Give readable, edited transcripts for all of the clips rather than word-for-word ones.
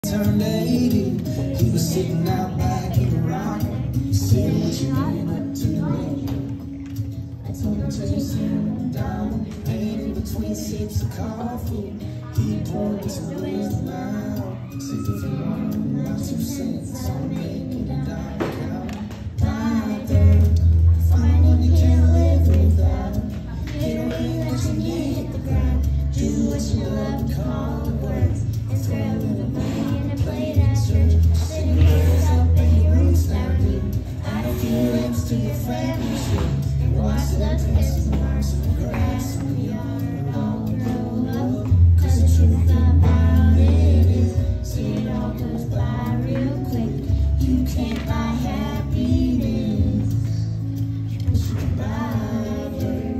turned 80, he was sitting out back in the rock. He said, what you doing up tonight? I told him to sit down, and in between sips of coffee, he poured some wisdom out. Said, if you want my 2 cents, I'll make it a dime. Right there, find one you can't live without. Get away, let your knee hit the ground. Do what you love and call it work. And throw a little money in a plate at church. Sitting girls up and your roots down deep. Add a few lips to your family tree. And watch the tests and marks of the grass in the yard all grow up. Cause the truth about it is, see it all goes by real quick. You can't buy happiness, but you can buy it.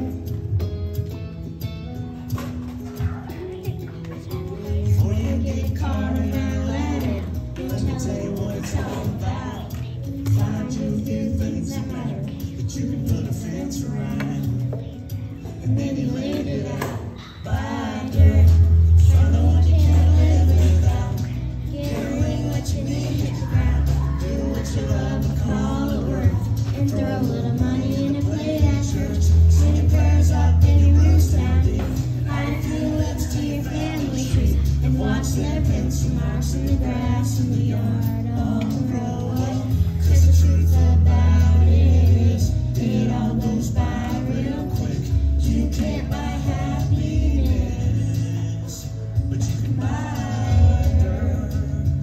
Before you get caught in that ladder, let me tell you what it's all about. Find you a few things that matter that you can put a fence around, and then you laid it out. Buy dirt, find the one you can't live without. Get a ring, let your knee hit the ground. Do what you love and call it work. And throw a little money in a plate at church. Send your prayers up and your roots down deep. Add a few lips to your family tree. And watch their pencil marks in the grass in the yard all grow up. Cause the truth about it is, it all goes by real quick. You can't buy happiness, but you can buy dirt.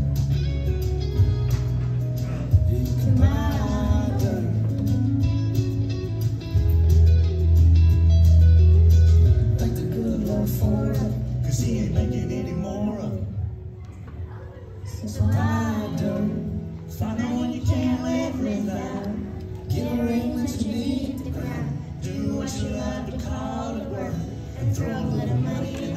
You can buy dirt. Thank the good Lord for it, cause he ain't making any more of it. So buy dirt, find the one you can't live without. Get a ring, let your knee hit the ground. Do what you love to call it work. And throw a little money